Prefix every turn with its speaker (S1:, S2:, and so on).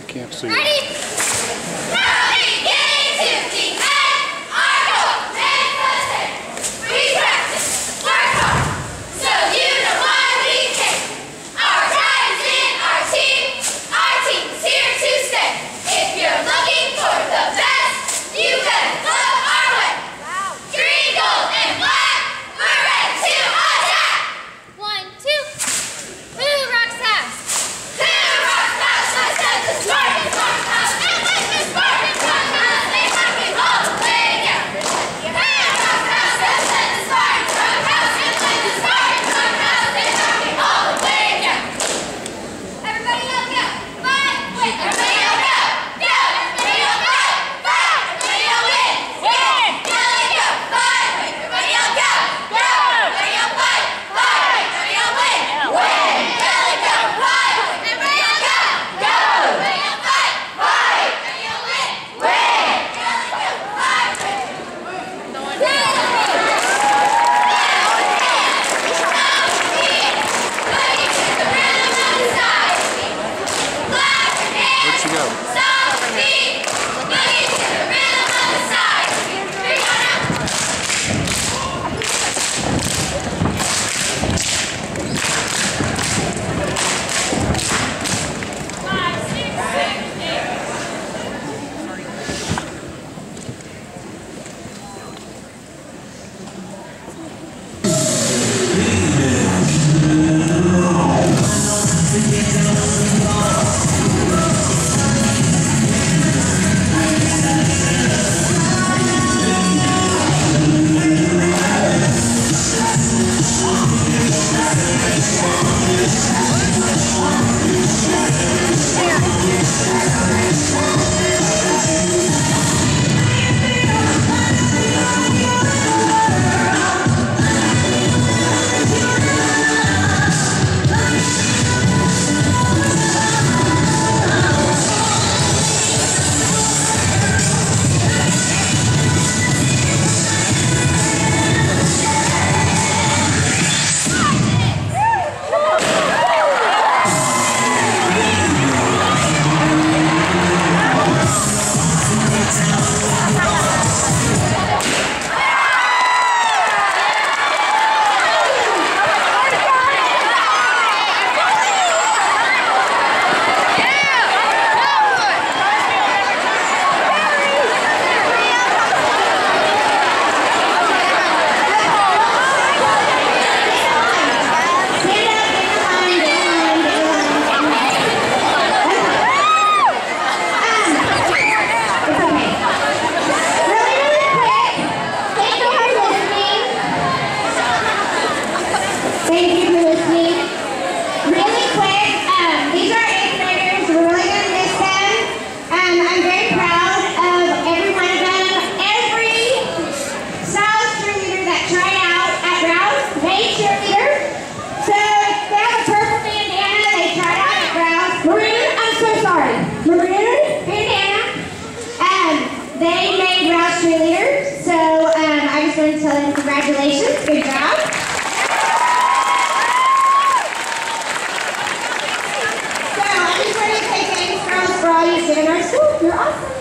S1: Can't see.
S2: Ready? Now we get to the end. Our goal, 10%. We practice, work hard, so you know why we came. Our time's in our team's here to stay. If you're looking for the best, you better look our way. Wow. Green, gold, and black, we're ready to attack. 1, 2. Who rocks fast? Who rocks fast? I said the Spartans rock fast. And like the Spartans rock fast, they rock me all the way down. Who rocks fast? I said the Spartans rock fast. And like the Spartans rock fast, they rock me all the way down. Everybody yell go! Fight! Wait! Everybody yell go! Go! Everybody yell go! Fight! Everybody yell win! Win! Yell go! Fight! Wait! Everybody yell go! Go! Everybody yell fight! Fight! Everybody yell win! Win! Yell go! Fight! Everybody yell go! Go! Everybody yell fight! Fight! Everybody yell win! Win! Yell go! Fight!
S1: Where'd she go?
S2: Stop the beat! Boogie to the rhythm of the side. 3, go now.
S3: Thank you for listening. Really quick, these are 8th graders. We're really going to miss them. I'm very proud of every one of them. Every Stiles cheerleader that tried out at Rouse, hey cheerleader. So they have a purple bandana. They tried out at Rouse. Maroon, I'm so sorry. Maroon bandana. They made Rouse cheerleader. So I just wanted to tell them congratulations. Good job. For all you in our school. You're awesome.